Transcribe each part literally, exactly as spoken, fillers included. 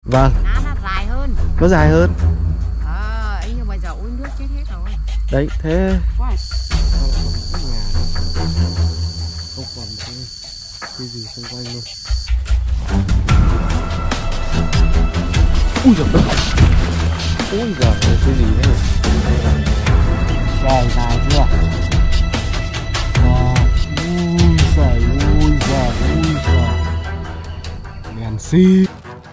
Vâng. Lá nó dài hơn. Nó dài hơn. Ờ, ấy nhưng mà giờ uống nước chết hết rồi. Đấy, thế Wow. không còn một cái, cái gì xung quanh luôn. Ui giời ơi. Ui giời ơi, cái gì thế này? Dài dài chưa? Dài. Ui giời, ui giời, ui giời. Đèn xi.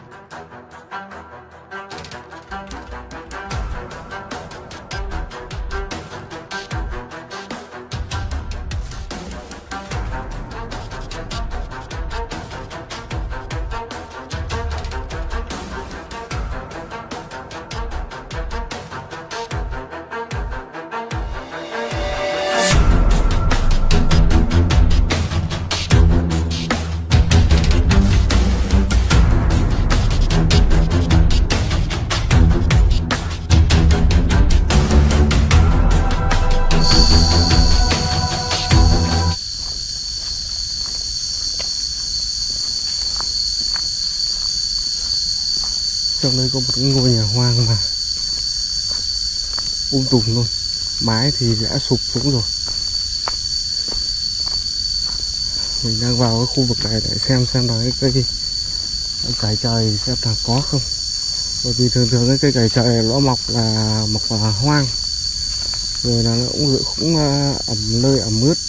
Trong đây có một cái ngôi nhà hoang mà um tùm luôn, mái thì đã sụp xuống rồi. Mình đang vào cái khu vực này để xem xem là cái cây cải trời xem là có không, bởi vì thường thường cái cây cải trời nó mọc là mọc là hoang, rồi là nó cũng cũng ẩm nơi ẩm ướt.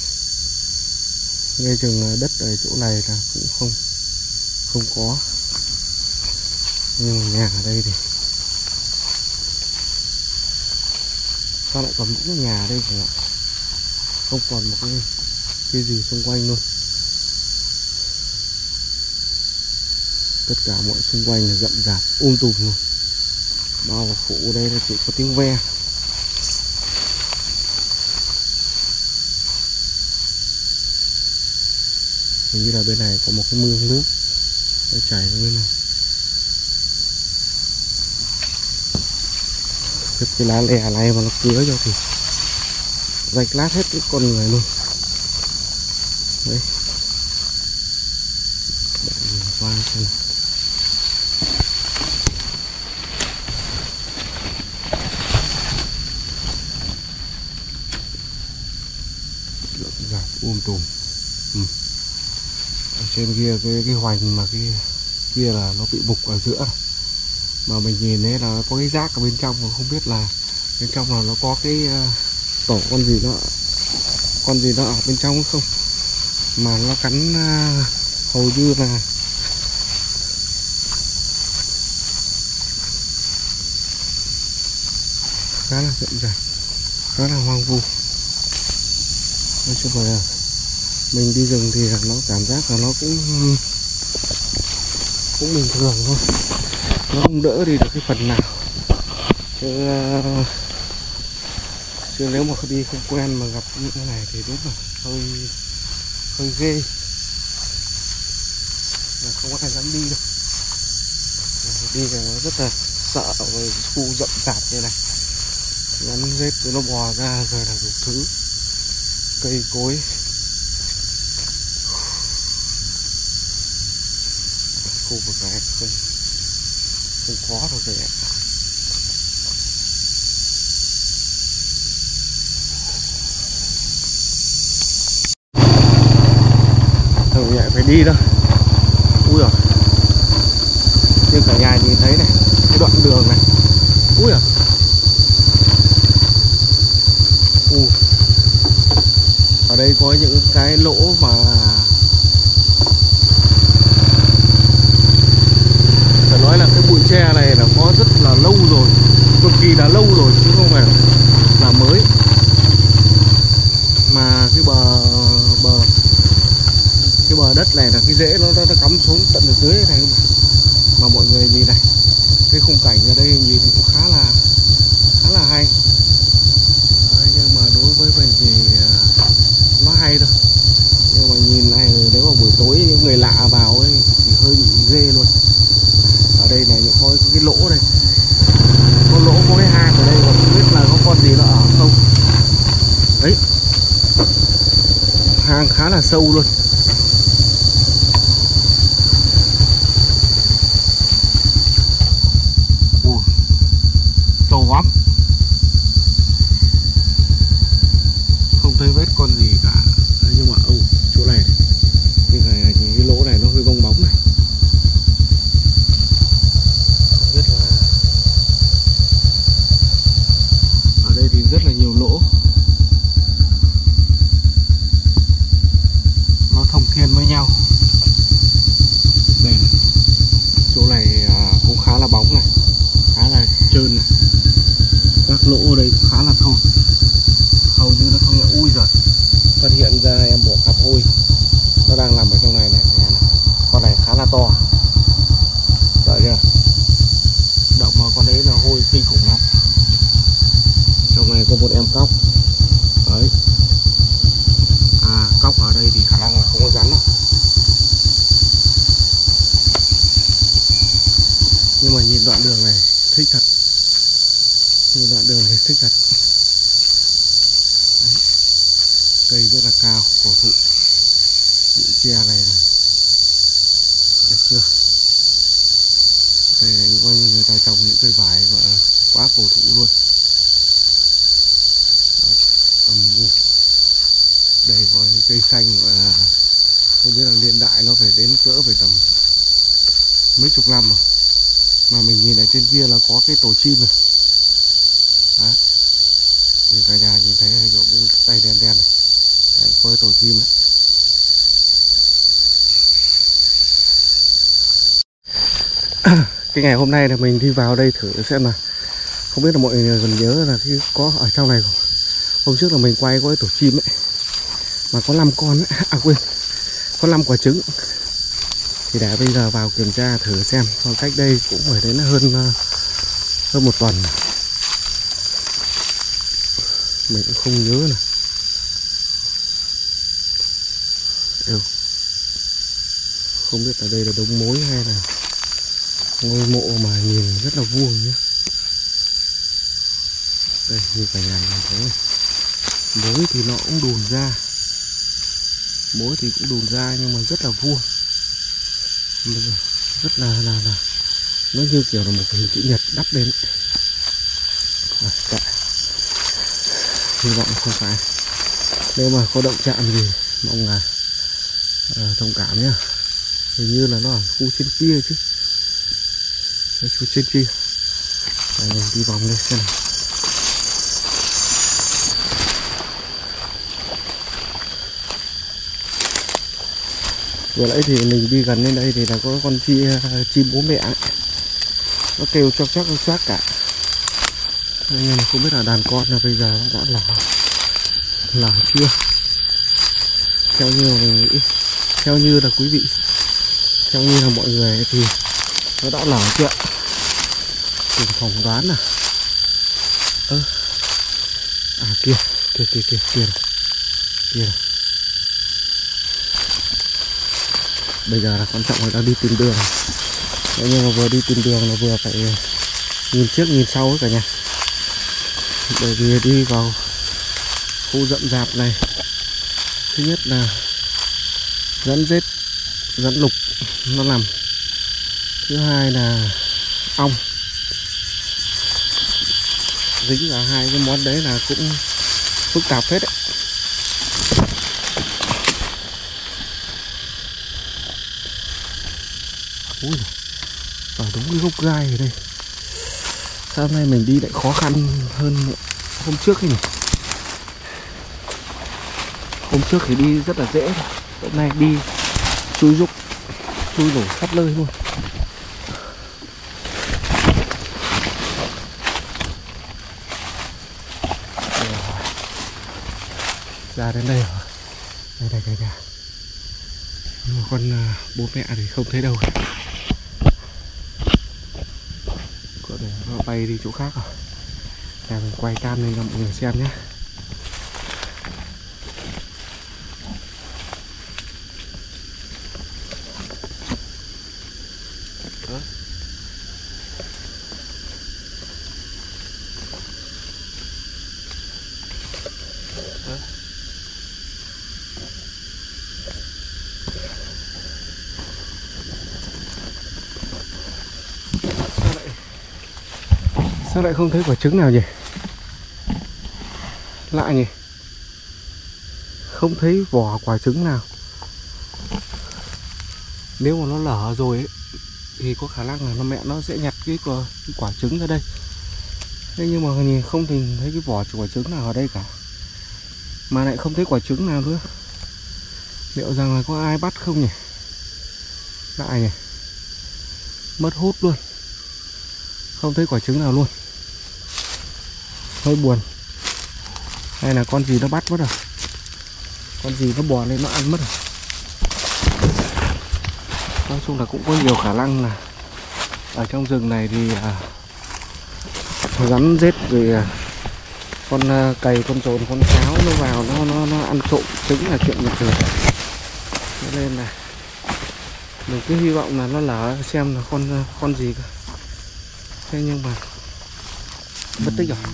Ngay chừng đất ở chỗ này là cũng không không có. Nhưng mà nhà ở đây thì sao lại còn những cái nhà ở đây không ạ? Không còn một cái cái gì xung quanh luôn. Tất cả mọi xung quanh là rậm rạp um tùm luôn. Bao phủ đây là chỉ có tiếng ve. Hình như là bên này có một cái mương nước nó chảy ra bên này. Cái lá lẻ này mà nó cứa cho thì rạch lát hết cái con người luôn. Đấy. Để nhìn qua xem nào. Lợn gạt um tùm. Ừ. Ở trên kia cái cái hoành mà cái kia là nó bị bục ở giữa. Mà mình nhìn thấy là có cái rác ở bên trong mà không biết là bên trong là nó có cái uh, tổ con gì nó con gì nó ở bên trong không, mà nó cắn uh, hầu như là khá là rậm rạp, khá là hoang vu. Nói chung là mình đi rừng thì nó cảm giác là nó cũng cũng bình thường thôi, nó không đỡ đi được cái phần nào chứ, uh, chứ nếu mà đi không quen mà gặp những cái này thì đúng là hơi hơi ghê, là không có ai dám đi đâu. Đi là nó rất là sợ với khu rậm rạp như này, rắn rết nó bò ra rồi là đủ thứ cây cối. Khu vực này không không có đâu rồi ạ. Thằng nhẹ phải đi đâu. Ui giời. Nhưng cả nhà nhìn thấy này, cái đoạn đường này. Ui giời. U. Ở đây có những cái lỗ mà phải nói là cái bụi tre này là có rất là lâu rồi, cực kỳ là lâu rồi chứ không phải là mới. Mà cái bờ bờ cái bờ đất này là cái rễ nó nó cắm xuống tận ở dưới này, mà mọi người nhìn này, cái khung cảnh ở đây nhìn cũng khá là khá là hay. Đấy, nhưng mà đối với mình thì nó hay thôi, nhưng mà nhìn này nếu mà buổi tối những người lạ vào ấy thì hơi bị ghê luôn. Ở đây này có cái lỗ đây, có lỗ, có cái hang ở đây mà không biết là có con gì nó ở không. Đấy, hang khá là sâu luôn. khá là bóng này, khá là trơn này. Các lỗ ở đây cũng khá là thon, hầu như nó không. Ui giời, phát hiện ra em bộ cặp hôi nó đang nằm ở trong này này, này, này. Con này khá là to, đợi chưa, động mà con đấy là hôi kinh khủng lắm. Trong này có một em cóc đấy. À, cóc ở đây thì khả năng là không có rắn đâu, nhưng mà nhìn đoạn đường này thích thật, nhìn đoạn đường này thích thật. Đấy. Cây rất là cao, cổ thụ, bụi tre này này, đẹp chưa? Đây là những coi như người ta trồng những cây vải gọi là quá cổ thụ luôn. Đấy. Âm u. Đây có cái cây xanh gọi là không biết là niên đại nó phải đến cỡ phải tầm mấy chục năm rồi. Mà mình nhìn ở trên kia là có cái tổ chim này. Đấy. Như cả nhà nhìn thấy này, chỗ tay đen đen này. Đấy, có cái tổ chim này. Cái ngày hôm nay là mình đi vào đây thử xem là không biết là mọi người còn nhớ là cái có ở trong này không? Hôm trước là mình quay có cái tổ chim ấy mà có năm con ấy. À quên, có năm quả trứng. Thì để bây giờ vào kiểm tra thử xem. Còn cách đây cũng phải đến hơn hơn một tuần, mình cũng không nhớ nè. Yêu. Không biết là đây là đống mối hay là ngôi mộ mà nhìn rất là vuông nhé. Đây như cả nhà nhìn thấy này. Mối thì nó cũng đùn ra, mối thì cũng đùn ra nhưng mà rất là vuông, rất là là là nó như kiểu là một cái hình chữ nhật đắp lên. À, dạ. Hy vọng không phải. Nếu mà có động chạm gì mong là à, thông cảm nhá. Hình như là nó ở khu trên kia chứ, ở khu trên kia. Rồi mình đi vòng lên xem nào. Vừa nãy thì mình đi gần lên đây thì là có con chi, chim bố mẹ ấy. Nó kêu chóc chóc chóc cả. Nhưng mà không biết là đàn con là bây giờ nó đã lở lở chưa. Theo như là mình nghĩ, theo như là quý vị, theo như là mọi người thì nó đã lở chưa. Mình phỏng đoán là ơ à kia kia kia kia kia này. Kia này. Bây giờ là quan trọng là đang đi tìm đường. Nếu như mà vừa đi tìm đường là vừa phải nhìn trước nhìn sau ấy cả nhà. Bởi vì đi vào khu rậm rạp này, thứ nhất là rắn rết, rắn lục nó nằm. Thứ hai là ong. Dính vào hai cái món đấy là cũng phức tạp hết đấy. Ui, vào đúng cái gốc gai ở đây. Sao hôm nay mình đi lại khó khăn hơn hôm trước ấy nhỉ? Hôm trước thì đi rất là dễ rồi. Hôm nay đi chui rúc, chui đổ khắp nơi luôn. Ra đến đây rồi. Đây đây đây đây. Nhưng mà con bố mẹ thì không thấy đâu. Có để nó bay đi chỗ khác rồi. Để mình quay cam lên cho mọi người xem nhé. Đó. Đó. Sao lại không thấy quả trứng nào nhỉ? Lạ nhỉ? Không thấy vỏ quả trứng nào. Nếu mà nó lở rồi ấy, thì có khả năng là nó mẹ nó sẽ nhặt cái quả, cái quả trứng ra đây. Thế nhưng mà nhìn không nhìn thấy cái vỏ quả trứng nào ở đây cả. Mà lại không thấy quả trứng nào nữa. Liệu rằng là có ai bắt không nhỉ? Lạ nhỉ? Mất hút luôn. Không thấy quả trứng nào luôn. Hơi buồn. Hay là con gì nó bắt mất rồi. Con gì nó bò lên nó ăn mất rồi. Nói chung là cũng có nhiều khả năng là ở trong rừng này thì à, rắn rết rồi à, con à, cầy, con trồn, con sáo nó vào nó nó nó ăn trộm trứng là chuyện bình thường. Cho nên là mình cứ hy vọng là nó lở xem là con con gì cơ. Thế nhưng mà mất tích rồi.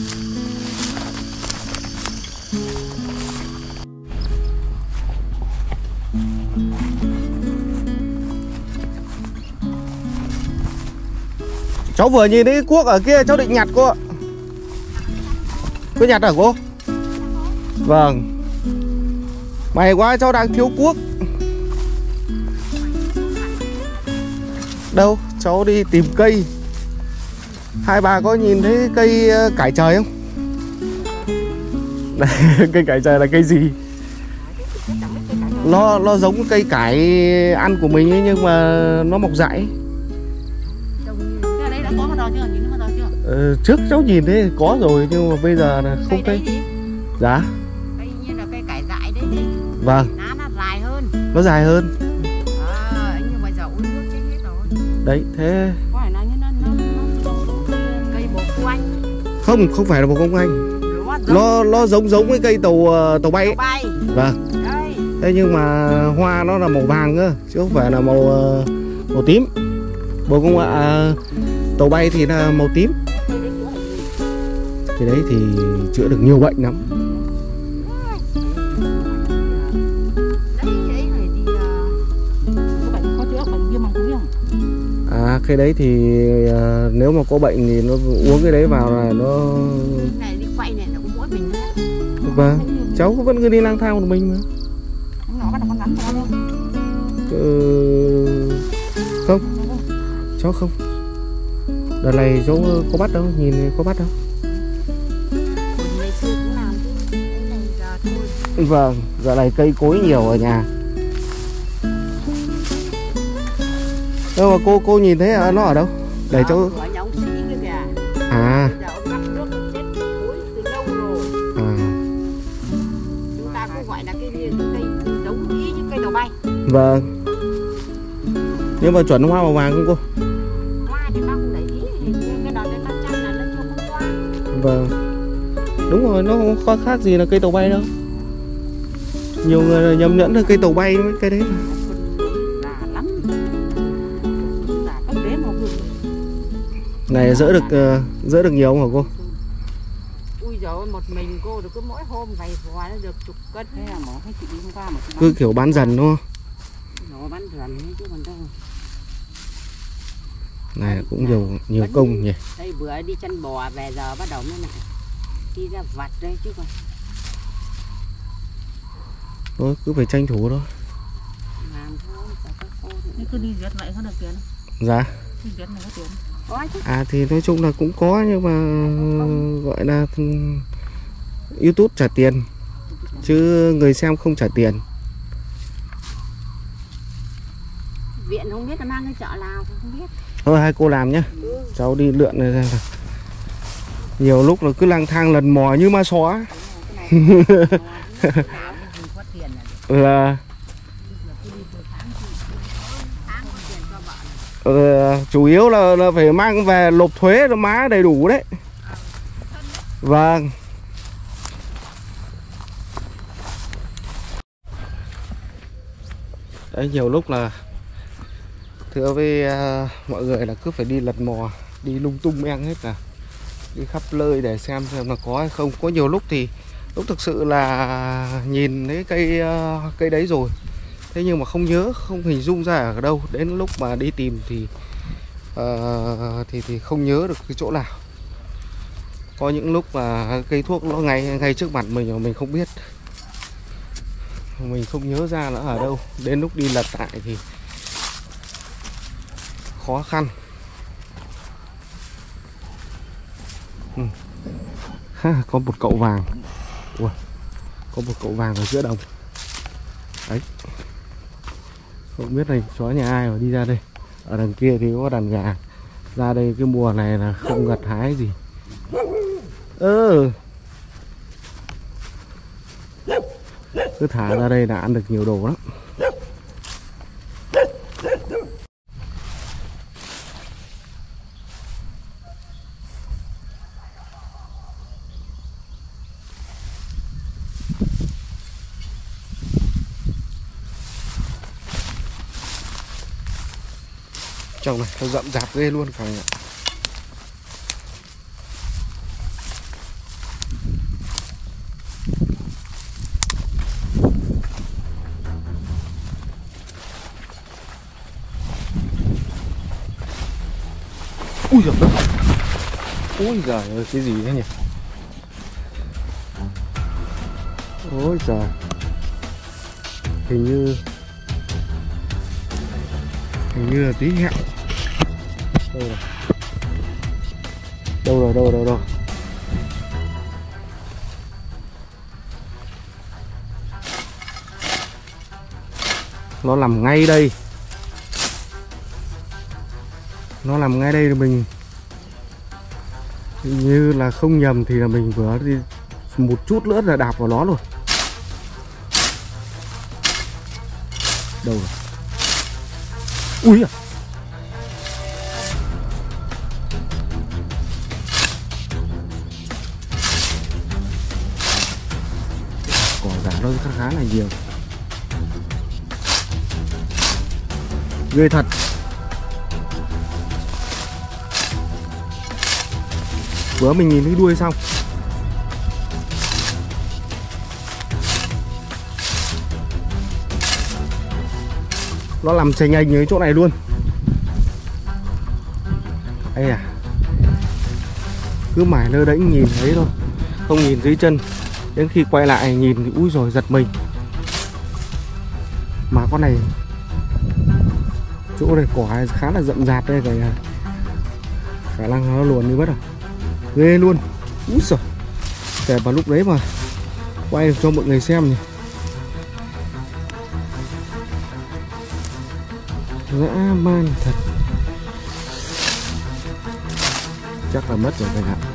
Cháu vừa nhìn thấy cái cuốc ở kia, cháu định nhặt cô ạ. Cô nhặt hả cô? Vâng. May quá, cháu đang thiếu cuốc. Đâu, cháu đi tìm cây. Hai bà có nhìn thấy cây cải trời không? Cây cải trời là cây gì? Nó, nó giống cây cải ăn của mình ấy, nhưng mà nó mọc dại. Ờ, trước cháu nhìn thấy có rồi nhưng mà bây giờ là không thấy. Dạ. Cây như là cây cải dại đấy đi. Vâng. Lá nó dài hơn. Nó dài hơn. À, anh như bây giờ uống nước chết hết rồi. Đấy, thế. Có phải là như nó nó nó cây bồ công anh. Không, không phải là bồ công anh. Nó nó giống giống với cây tàu tàu bay ấy. Tàu bay. Vâng. Đây. Thế nhưng mà hoa nó là màu vàng cơ, chứ không phải là màu màu tím. Bồ công à, tàu bay thì là màu tím. Cái đấy thì chữa được nhiều bệnh lắm. À, cái đấy thì à, nếu mà có bệnh thì nó uống cái đấy vào là nó. Này đi quay này nó cũng mỗi mình thôi. Vâng, cháu vẫn cứ đi lang thang một mình mà. Nó bắt được con rắn to đâu. Ừ, không, cháu không. Đợt này cháu có bắt đâu, nhìn có bắt đâu. Vâng, giờ này cây cối nhiều ở nhà. Đâu mà cô cô nhìn thấy nó ở đâu? Để cháu. À. À. Chúng ta cũng gọi là cây cây giống ý như cây tàu bay. Vâng. Nhưng mà chuẩn hoa màu vàng không cô? Hoa thì bác không để ý, cái đợt đấy bác chắc là nó chưa có hoa. Vâng. Đúng rồi, nó không có khác gì là cây tàu bay đâu. Nhiều người nhầm nhẫn là cây tàu bay với cái đấy. Này dỡ được uh, dỡ được nhiều không hả cô? Ui giời ơi, một mình cô được cứ mỗi hôm gầy vò nó được chục cân. Thế là mỏ cái chị đi hôm qua mà cứ kiểu bán dần đúng không? Nó bán dần chứ còn đâu. Này cũng nhiều nhiều công nhỉ. Đây vừa đi chăn bò về giờ bắt đầu mới lại đi ra vặt đây chứ còn. Thôi cứ phải tranh thủ thôi. Làm thôi, các cô thì cứ đi giết vậy có được tiền không? Dạ. Đi giết này có tiền. Có chứ. À thì nói chung là cũng có nhưng mà gọi là YouTube trả tiền chứ người xem không trả tiền. Viện không biết là mang cái chợ nào không biết. Thôi hai cô làm nhá. Ừ. Cháu đi lượn này ra. Nhiều lúc là cứ lang thang lần mò như ma xóa. Là ờ, chủ yếu là, là phải mang về nộp thuế cho má đầy đủ đấy. Vâng. Đấy, nhiều lúc là thưa với uh, mọi người là cứ phải đi lật mò, đi lung tung men hết, là đi khắp nơi để xem xem là có hay không. Có nhiều lúc thì lúc thực sự là nhìn thấy cây uh, cây đấy rồi, thế nhưng mà không nhớ, không hình dung ra ở đâu. Đến lúc mà đi tìm thì uh, thì thì không nhớ được cái chỗ nào. Có những lúc mà cây thuốc nó ngay ngay trước mặt mình mà mình không biết, mình không nhớ ra nó ở đâu. Đến lúc đi lật lại thì khó khăn. Ừ. Ha, có một cậu vàng. Ủa, có một cậu vàng ở giữa đồng. Đấy. Không biết này chó nhà ai mà đi ra đây. Ở đằng kia thì có đàn gà. Ra đây cái mùa này là không gặt hái gì. Ơ cứ thả ra đây là ăn được nhiều đồ lắm. Trong này nó rậm rạp ghê luôn cả nhà. Ui giời ơi. Ui giời ơi, cái gì thế nhỉ? Ôi giời. Hình như Hình như là tí hẹo. Đâu rồi? Đâu rồi, đâu đâu đâu. Nó nằm ngay đây. Nó nằm ngay đây, mình hình như là không nhầm thì là mình vừa đi một chút nữa là đạp vào nó rồi. Đâu rồi? Ui à. Cỏ giả nó khá khá là nhiều. Ghê thật. Vừa mình nhìn thấy đuôi xong nó làm chành ảnh ở chỗ này luôn. Đây à, cứ mải lơ đễnh nhìn thấy thôi, không nhìn dưới chân. Đến khi quay lại nhìn thì úi rồi giật mình. Mà con này chỗ này cỏ khá là rậm rạp đây kìa, khả năng nó luồn đi mất rồi. Ghê luôn. Úi giời. Kể vào lúc đấy mà quay được cho mọi người xem nhỉ. Dã man thật. Chắc là mất rồi các bạn.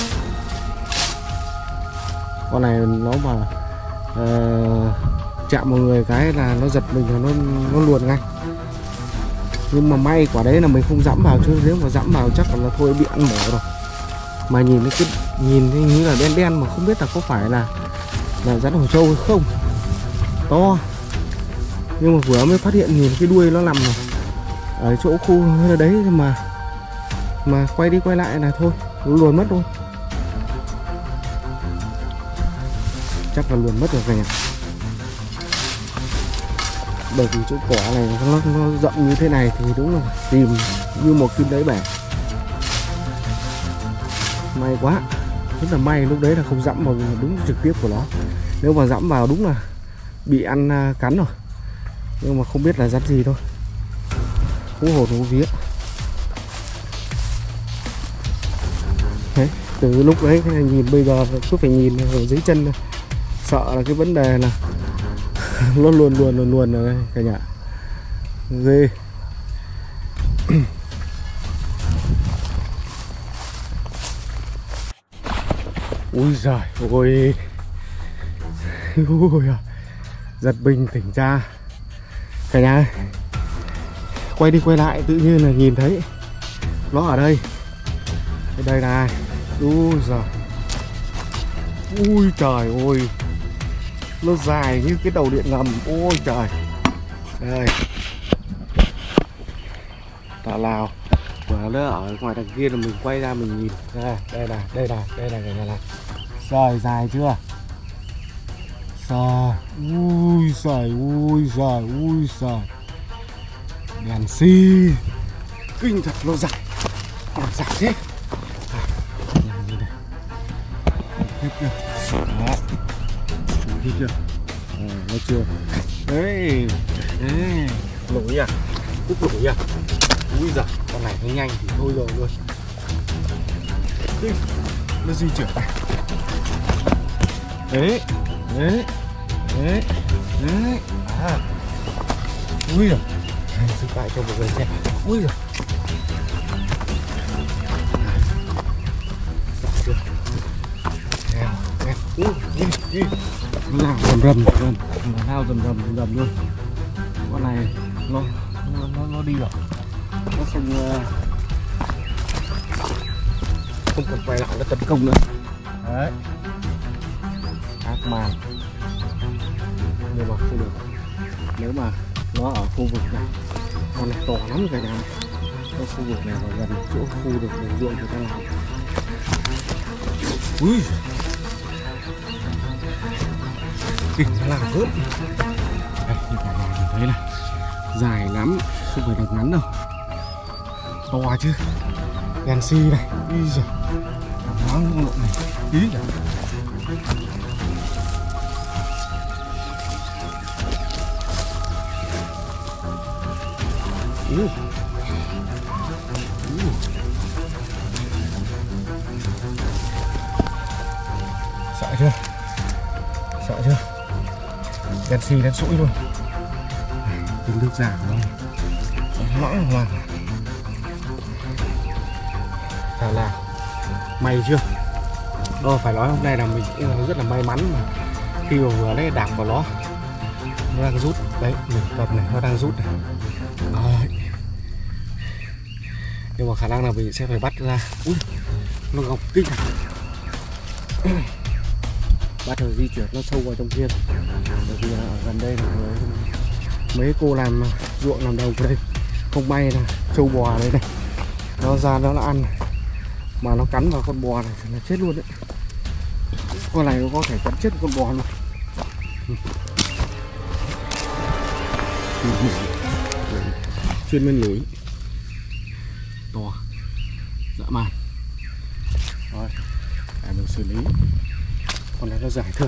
Con này nó mà uh, chạm một người cái là nó giật mình và nó nó luồn ngay. Nhưng mà may quả đấy là mình không dẫm vào, chứ nếu mà dẫm vào chắc là thôi bị ăn mổ rồi. Mà nhìn nó cứ nhìn thấy như là đen đen mà không biết là có phải là là rắn hổ trâu hay không. To. Nhưng mà vừa mới phát hiện nhìn cái đuôi nó nằm này ở chỗ khu đấy mà mà quay đi quay lại là thôi nó luồn mất luôn. Chắc là luồn mất rồi cả nhà. Bởi vì chỗ cỏ này nó, nó rộng như thế này thì đúng là tìm như một kim đáy bể. May quá, rất là may lúc đấy là không dẫm vào đúng trực tiếp của nó. Nếu mà dẫm vào đúng là bị ăn cắn rồi. Nhưng mà không biết là rắn gì thôi. Hú hồn hú vía. Đấy, từ lúc đấy nhìn bây giờ cứ phải nhìn ở dưới chân. Sợ là cái vấn đề là nó luồn luồn luồn luồn ở đây cả nhà. Ghê. Ui giời ôi. Ui à. Giật mình tỉnh ra cả nhà ơi. Quay đi quay lại tự nhiên là nhìn thấy nó ở đây. Đây này. Ui giời. Ui trời ơi. Nó dài như cái đầu điện ngầm. Ôi trời. Đây. Tà Lào. Và nó ở ngoài đằng kia là mình quay ra mình nhìn. Đây, đây này, đây này, đây này cả nhà này. Trời dài chưa? Trời. Ui trời, ui trời, ui trời. Đèn xi. Kinh thật, nó dài. Nó dài thế. Nhìn này. Tiếp chưa? Đó. Tiếp chưa? À, nó chưa. Đấy. Đấy. Nổi à? Cúc nổi à? Ui giời, con này nó nhanh thì thôi rồi luôn. Nó di chuyển này. Đấy. Đấy. Đấy. Đấy. À. Ui giời. Thực tại cho mọi người xem. Ui giời. nó lao rầm rầm rầm, nó lao rầm rầm rầm, rầm luôn. Con này nó nó nó, nó đi rồi, nó không không còn quay lại nó tấn công nữa. Đấy, ác man. Nhưng mà không được, nếu mà nó ở khu vực này, con này to lắm cả nhà. Cái khu vực này vào gần chỗ khu được đồng ruộng của ta làm. Ui, kinh nó làm cướp. Đây, như cả nhà nhìn thấy này, dài lắm, không phải là ngắn đâu, to chứ. Đèn xi này, ui giời, nóng con lộn này, ý nhỉ. Ừ. Ừ. Sợ chưa? Sợ chưa? Đèn xì đèn sũi luôn. Tính nước giả của nó lõng hoàng. Thảo nào may chưa? Đó, phải nói hôm nay là mình cũng rất là may mắn mà khi mà vừa lấy đạp vào nó, nó đang rút đấy, mình cầm này nó đang rút này. Đấy. Nhưng mà khả năng là mình sẽ phải bắt ra. Ui, nó gọc kinh à. Bắt đầu di chuyển nó sâu vào trong kia, bởi vì ở gần đây là mấy cô làm ruộng làm đầu ở đây, không may là trâu bò đấy này, nó ra nó ăn mà nó cắn vào con bò này thì là chết luôn đấy. Con này nó có thể cắn chết con bò luôn. Chuyên bên lưới to dã man. Rồi, để mình xử lý. Con này nó dài thượt.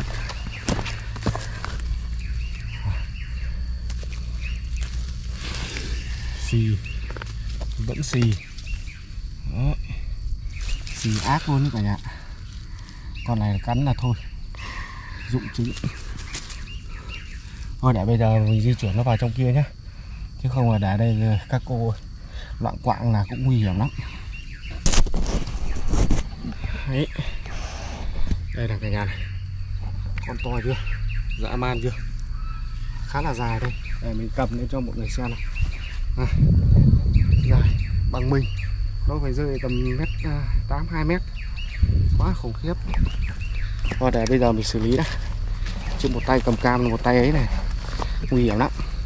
Xì, vẫn xì. Đó, xì ác luôn đấy cả nhà. Con này cắn là thôi, dụng trứng. Thôi để bây giờ mình di chuyển nó vào trong kia nhé, chứ không là để đây các cô loạn quạng là cũng nguy hiểm lắm. Đấy, đây là cả nhà này, con to chưa, dã man chưa, khá là dài đây. Để mình cầm lên cho mọi người xem này. À, dài bằng mình, nó phải rơi tầm mét tám hai mét, quá khủng khiếp. Thôi để bây giờ mình xử lý đã, chứ một tay cầm cam một tay ấy này nguy hiểm lắm.